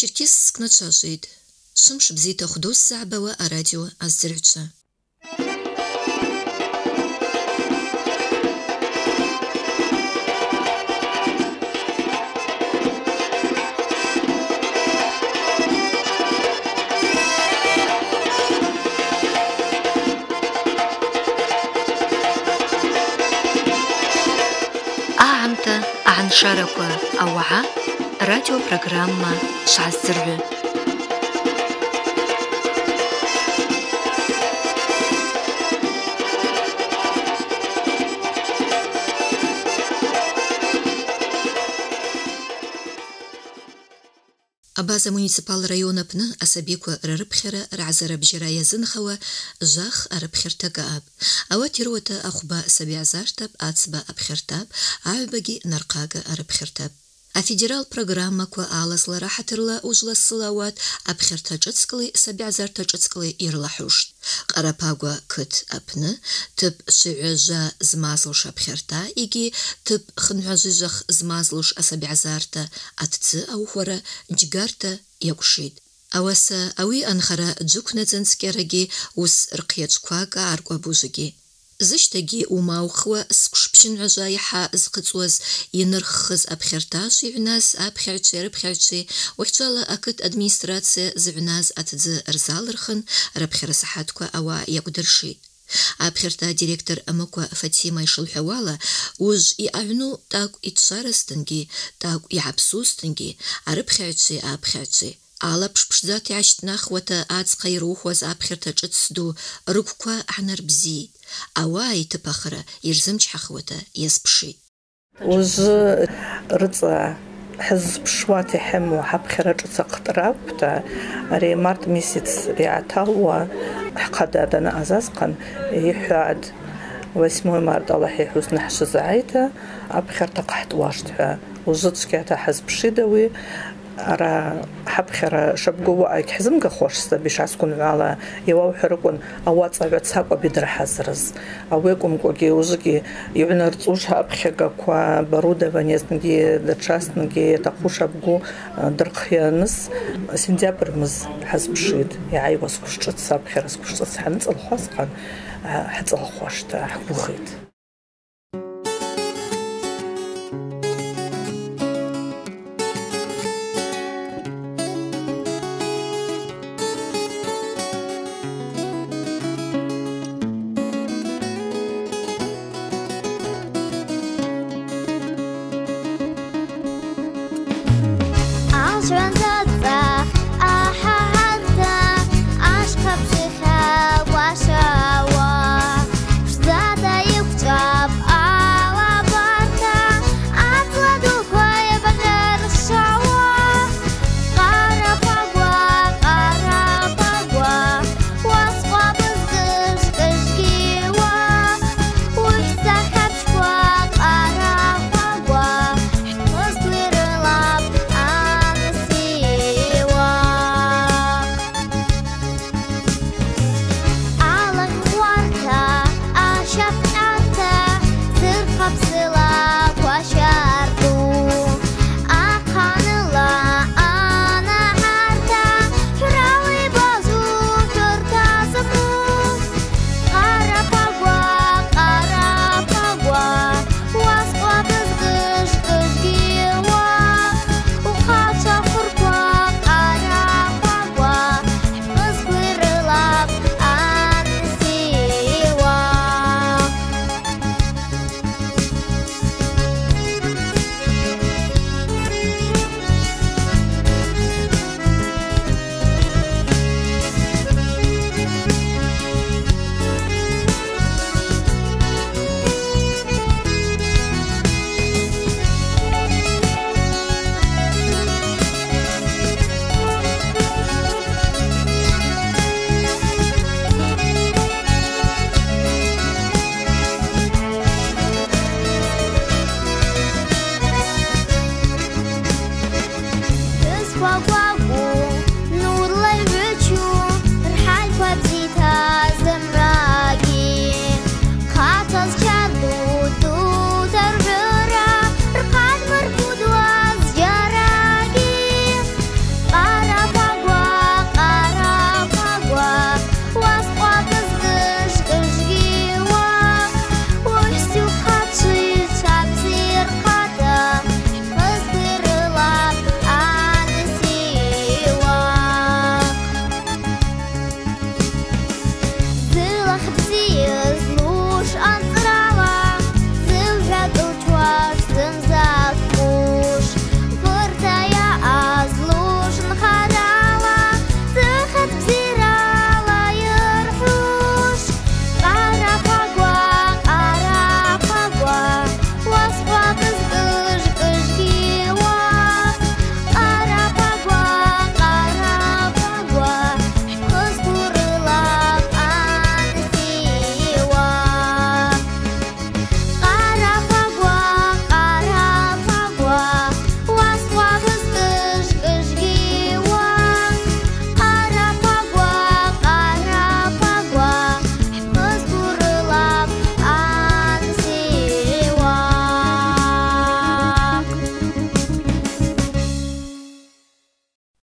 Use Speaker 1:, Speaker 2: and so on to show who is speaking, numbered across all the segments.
Speaker 1: Черкесск нацажид. Шымш бзита худос забава радио аздырча. أعمت عن شاركوا أوعى راديو برنامج شعزرع أبازا مونيسيبال ريون بنا أسابيكو رربخرة رعزر بجرايا زنخوا جاخ أربخرتاقاب أواتيروتا أخبا سبيع زاشتاب أتسبا أبخرتاب عباقي نرقاقا أربخرتاب أفيدرال برنامج كو آلس لراحترلا وجلا الصلاوات أبخرتاجتسكلي سبيع زارتاجتسكلي إرلاحوش قراباقوا كت أبنا تب شعجا زمازلوش أبخرتا إيجي تب خنعجيجخ زمازلوش أسبيع زارتا أتت أو خورا جيجارتا يقشيد أواسا أوي أنخرا جوكنا زنسكيرجي وس رقيتشكواقا عرقوا بوجيجي زشتاجي وماوخوا سكشبشن عجايحة زقتوز ينرخز أبخرتاش يعناس أبخرتشي وحجالا أكد أدمينستراتسي زعناز أتدز أرزالرخن ربخر صحاتكوا أوا يقدرشيد أبخرتا ديريكتور أمكوا فاتيما يشلحوالا وج يأعنو تاق إتشارستنجي تاق يعبسوستنجي أبخرتشي على بشبشدات عشتنا خوتا أتسقيروح وز أبخرتا جتسدو ركوا عنر بزيد أواي تبخرة يرزمش حخوتا يسبشي
Speaker 2: وز رضا حزب شواتي حمو حبخرة جتسقطراب تا ري مارت ميسيتس ريعتاوا حقادادنا أزازقا يحاد واسمه مارد الله يحوز نحش زعيتا أبخرتا قحط واشتها وزدش كاتا حزب شيدوي أرا حبخرة شبقوا أيك حزمك خوشستا بيش عسكون على يواو حركون أوات صعبت ساقوا بيدر حزرز أويكم كوكي وزكي يعنرتوش حبخرة كوا برودة ونيزنجي درشاستنجي تقوش أبقو درقيانس سنتيابر مز حزب شيد يعي واسكوشت سابخرة سكوشت حنز الخواسقان حتى الخوشتا حبوخيت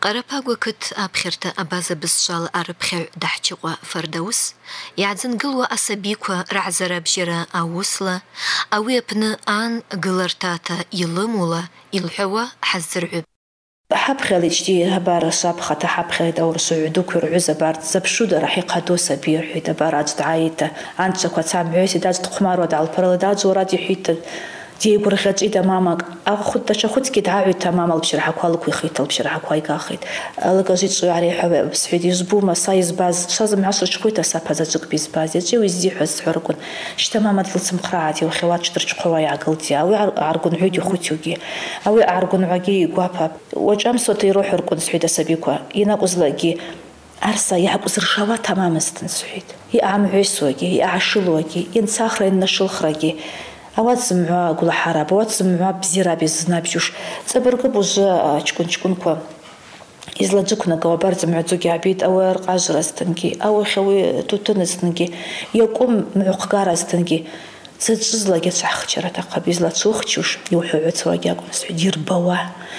Speaker 1: قرباغو كت أبخرت أبازة بسشال أربخير دحتشوا فردوس يعزن قلوا أسابيكوا رعزر بجرا أوصلة أو يبنى آن قلرتاتا يلمولا يلحوا حزر
Speaker 2: حبخل اجتي هبار صابخة حبخل دور سعودوك ورعوزة بارد زبشودة راح يقادو سبير حيتا بارد عايتا عندك وتعب عيسي داج تقمار ودع البرل داج ورادي حيتا دي برخت إذا ماما أخذ تشخد كده عاود تماما بشرح كوالك ويخيط بشرح كواي قاخيط لقيت شوي عليه حباب بسعودي زبوما سايز باز شازم عصر شوية سابا زوج بيز باز يجي ويزيح السحركون شتماما دلت مقرعتي وخوات شترش قواي عقلتي أو عرقون عودي خوتيوجي أو عرقون عقي قوابا وجام صوتي يروح ركون سعودة سبيكوا يناقص لاقي أرسا يعقص رشاوات تماما استنسعيد يعم عيسوجي يعشلوجي ينساخر النشل خرجي أوات سمعوا قول حرب أوات سمعوا بزيرا بزنابيوش تبرق بوجا تكون كوا إزلاجكنا قوابر سمعوا زوجي عبيد أو رقاجر استنجي أو خوي توتن استنجي يقوم معقار استنجي تجزلا يتسخ شرا تقب إزلا تسوختشوش يوحوت سواجي أقوم سعود يربوا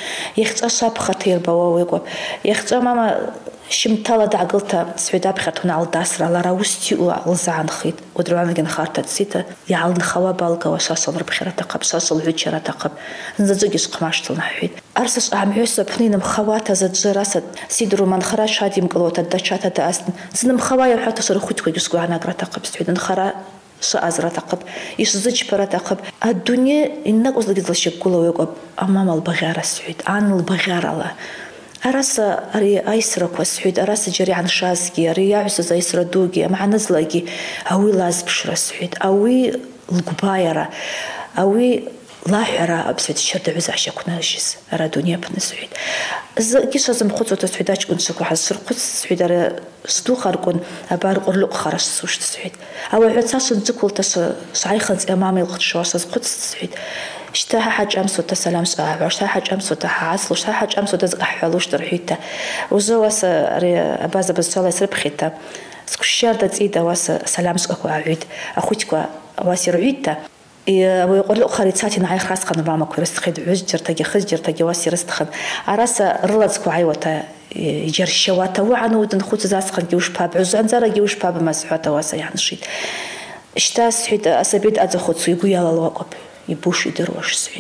Speaker 2: يخت أصاب خطير بوا ويقوم يخت ماما شمتالا دعقلتا سعودا بخاتون على داسرا لا راوستيو لزعن خيط ودروان لقن خارتا تسيتا يعلن خوا بالقا وشاسل ربخيرا تقب شاسل عجرا تقب نزجيش قماشتلنا حيد أرسش عمعوسا بخنين مخواتا زجراسا سيدرو من خراش هادي مقلوتا داشاتا داستن زنم خوايا وحاتا شرخوتكو يسقو عنا قرا تقب سعودا خرا شازرا تقب يشزج برا تقب الدنيا إنك وصل جزل شكولا ويقب أمام البغارة سعود عن البغارة لا أراسا أري أيسرك وسعود أراسا جري عن شازكي أري يعوس زي سردوجي مع نزلقي أوي لاز بشرة سعود أوي القبايرة أوي لاحرة بسعود الشرد عز عشا كنا نجيس أرى دنيا بنا سعود كيش لازم خطوة سعوداش كن شكو حس شرقت سعود أرى صدوخر كن أبار قرلق خرج سوش سعود أو عتاش نتقول تش شعيخنز أمامي القدشواش قدس سعود اشتها حاج أمس وتسلم ساعة اشتها حاج أمس وتحاصل اشتها حاج أمس وتزقح حلوش ترحيته وزواس أباز بزولا يسرب خيته سكشار تزيد واس سلام سكوا عيد أخوتك واس يرعيته ويقول له خريطاتي نعي خاص قن ماما كورست خد عجر تجي خجر تجي واس يرستخن عراسة رلزكوا عيوته يجر الشواته وعنو ودن خوت زاسخن جوش باب عزان زارا جوش باب مسحوته واس يعني شيء اشتاس حيد أسبيد أزخوت سيقول يلا الوقب يبوش يدروش سعيد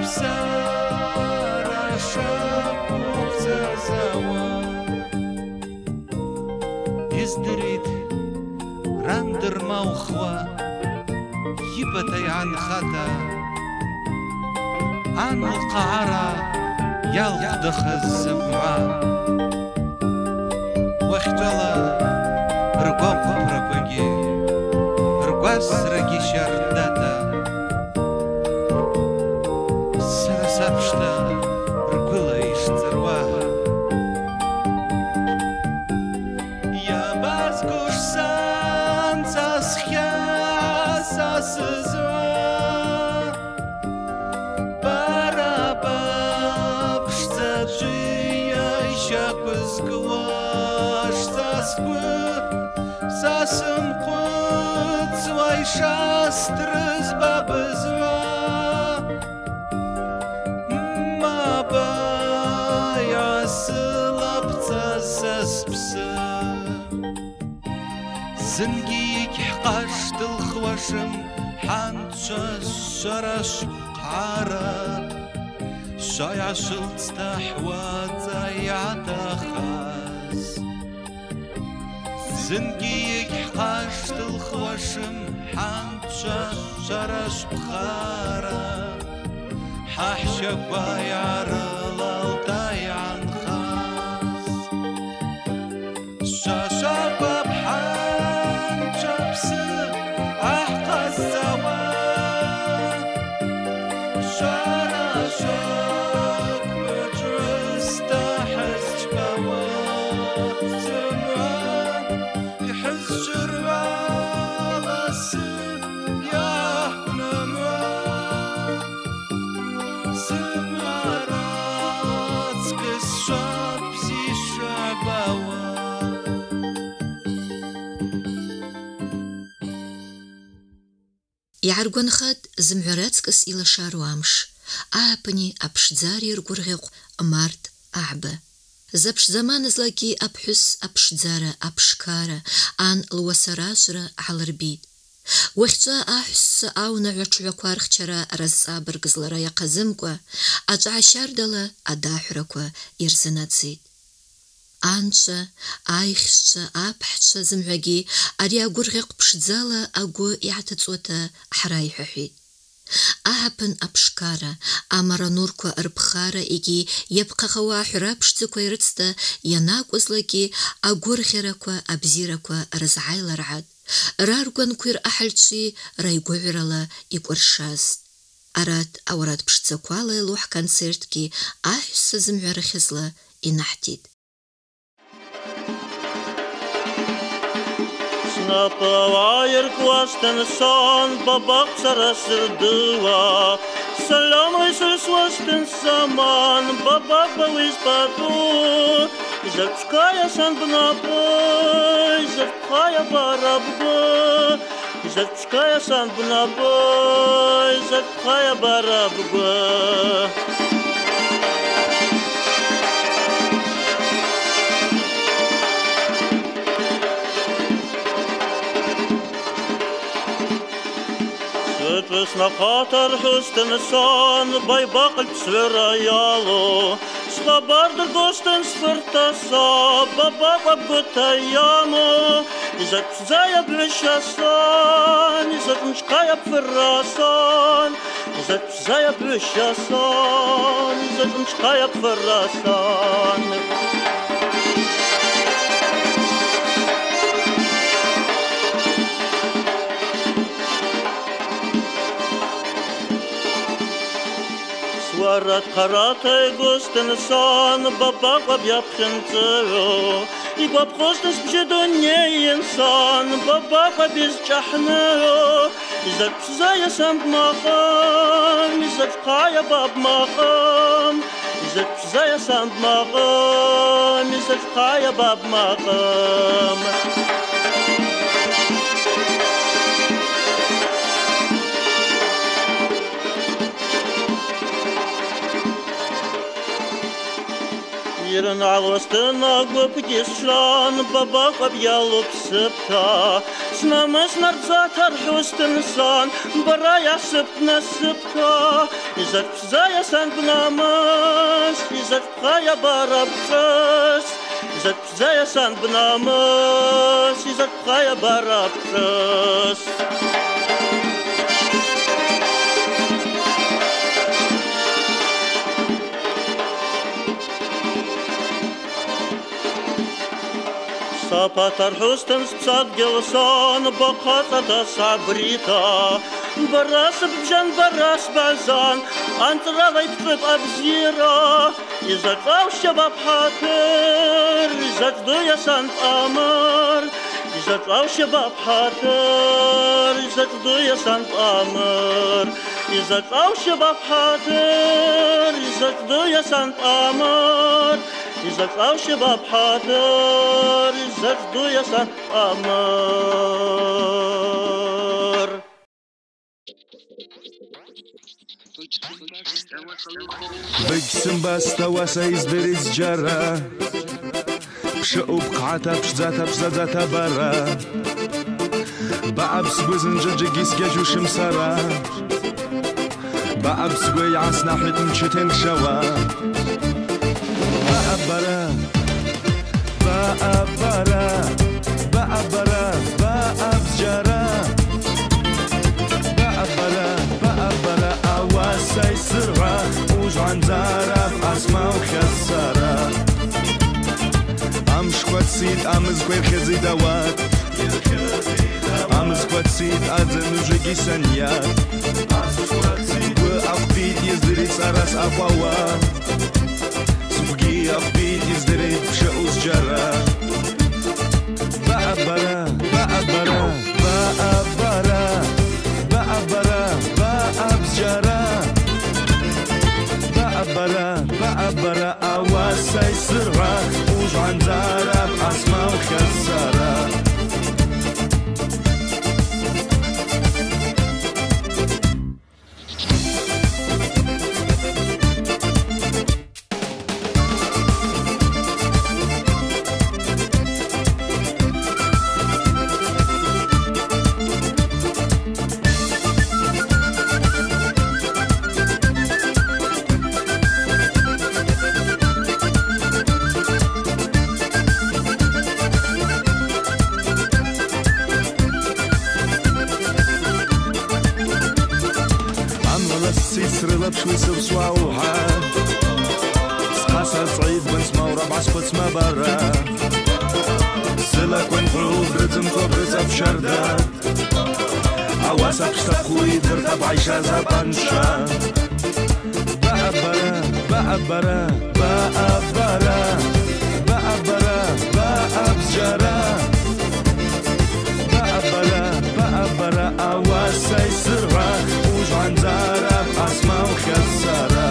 Speaker 3: يزدريد راندر موخوا يبتي عن خطا عن القعرة يلقدخ الزمعة واختلا رقوق برقوقي رقواس رقي شرداتا سرسابشتا رقولا يشترواها يا بازقوش سانسا سخياسا سزوا барабаб штаджия шапызгваш саспы сасым кут свай шастрыз бабызва мабая сылапца саспсы زنجيك حقشت الخوشم حنشا شرش قارة شايع شلت تحوات يعتا خاز زنجيك حقشت الخوشم حنشا شرش قارة ححشا بايع رلالتا عن خاز شاشا
Speaker 1: يعرقون خد زمعراتكس إلى شاروامش أبني أبشدزاري رقرغيق مارت أعبا زبش زمان زلاكي أبحس أبشدزارة أبشكارة عن الوسراسرة على ربيد وخجا أحس أو نعوشوا كوارخشرا رزا برقزلرا يقزمكوا أجع شاردلا أداحركوا إرزناتزيد أنشا أيخشا أبحشا زمعجي أريا قرغيق بشدزالا أقو يعتتوتا حرايحوحيد أهبن أبشكارا أمارا نوركوا أربخارا إيجي يبقى خوا حرابشتكوا يرتستا يناك وزلاكي أقورخيركوا أبزيركوا رزعايلا رعاد رارقوان كوير أحلتشي رايقوعرلا إيقورشاز أراد أوراد بشتكوالا لوح كونسيرتكي أحسا زمعرخزلا إنحتيد
Speaker 4: Напавайер квастен сон бабак сарасырдыва Саламай сарсвастен саман бабак бавиз паду Запчкая сан бнабой, запхая барабга Запчкая сан бнабой, запхая барабга Снапатар хустен сон бай бакл псвераяло Слабардер гостен сфертаса баба бабготаямо Изатзая блещасон Изатмчкая пферрасон Изатзая блещасон Изатмчкая пферрасон Сварат каратай гостен сон бабак бабьяпхенцео И бабхостен спжедонеен сон бабак бабизчахнео Изатзая сам бмахам Изатхая баб махам Изатзая сам бмахам Изатхая баб махам Ширен алостына гопки шан баба кабьялуп сыпта Снамас нарцатар хустын сан барая сыпна сыпта Изат пзая сан бнамас Изат пхая барабчас Изат пзая сан бнамас Изат пхая барабчас Сапатар хустын спсат гелсан бақатата сабрита Барас бджан барас базан Антралай пқып абзира Изат авша бабхатыр Изат дуясан амар Изат авша бабхатыр Изат дуясан амар Изат авша бабхатыр Изат дуясан амар Изат авша бабхатыр Изат дуясан амар
Speaker 5: Быгсым бастауаса издырыз жара Пшыуп қата пшзата пшзадата бара Баабс гүзін жыджыгис гежушым сара Баабс гөй асна хитм читен шава Баабара Баабара Баабара Баабс жара Баабара Баабара Авасай сыра Ужан зараб асма ухассара Амшквацит амызгвай хезидават Амызгвацит адзен ужиги саньят Гвы ахбит ездырит сарас афава Субги ахбит ездырит пшеуз жара Баабара Баабара Баабара Баабара Баабс жара Баабара Баабара Авасай сыра Ужан зараб асма ухассара Швысов свауха Схаса цаид бенсма урабас пацма бара Сыла квенфру брыцым кобрыцав шарда Аваса пштахуи дырта байша запанша Баабара, баабара, баабара Баабара, баабсжара Баабара, баабара, авасай сыра Ужан зараб асма ухассара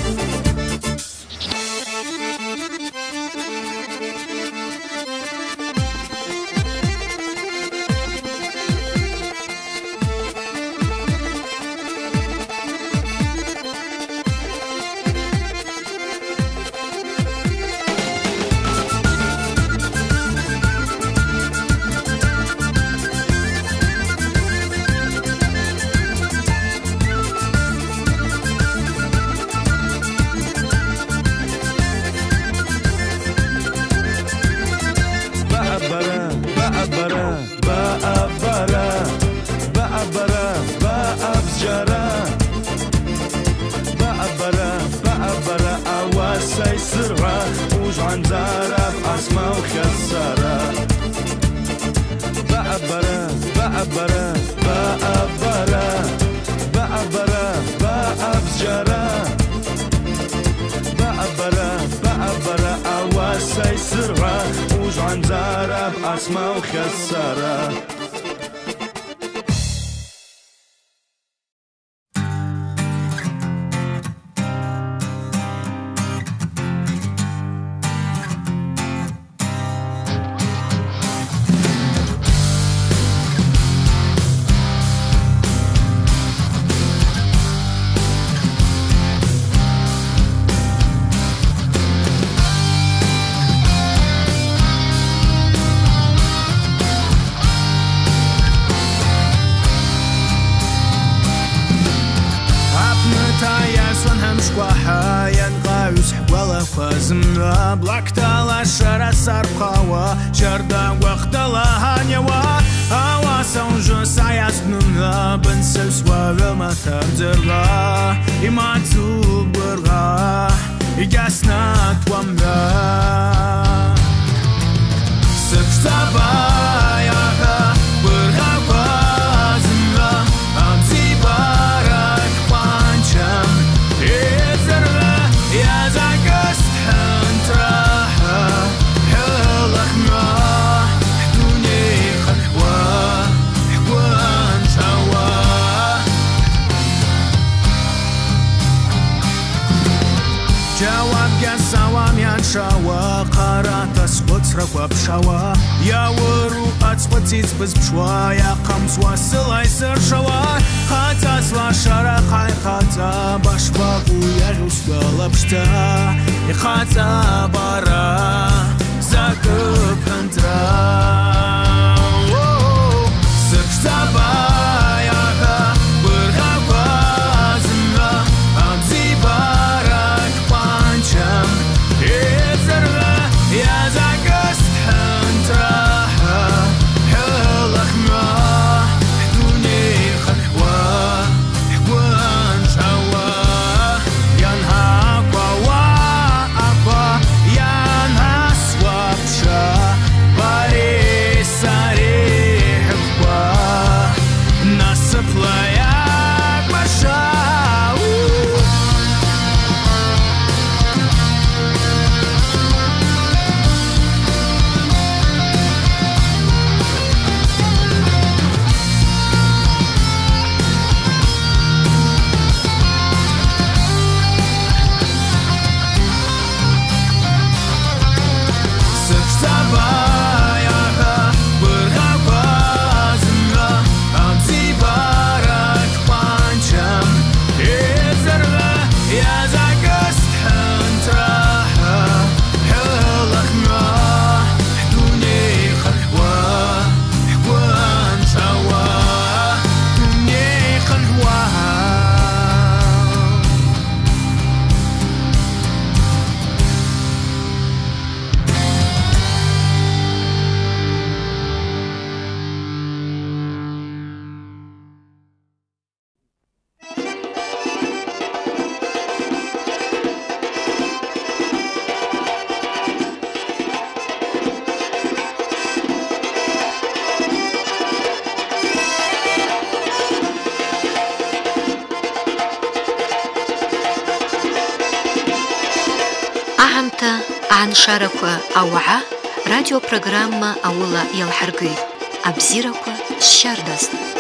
Speaker 5: اسمع وخسارة شقاحة ينغاوس حوالا فازمنا بلاكتالا شارع سارقاوا شاردا وقتالا هانيوا هواسا ونجوس عياسننا بنسلس وغما تبدرغا إما تبرغا يجاسنا توامنا سكتابا ياغا برغا وازمنا أمزي بارك بانشام إزرغا يازاقست حنتراها حلقنا حدوني خلحوا حكوان شوا جواب قسوام ينشوا قرات اسقط ركوب شوا يا ورو اتسقطيت بزبشوا يا قمص وصل يسر شوا خاتا سلا شرق خاتا باشباقو يا جوس قلبشتا خاتا برا زاكب هندرا سكتا باياها برغا وازمنا امزي بارك بانشام إزرغا يا زاقست حنتراها حلقنا حدوني خلحوا حكوان شوا ينها قوا أقوا ينها سوابشا باري ساري حقوا نصب لياك مشاو سكتاباياها برغا وازمنا أمزي بارك بانشام إزرغا يا زاقست حنتراها حلقنا حدوني خلحوا حكوان شوا حدوني خلحوا
Speaker 1: أهمتا عن شاركوا أوعى راديو برنامج أولا يلحرقي أبزيركوا الشاردست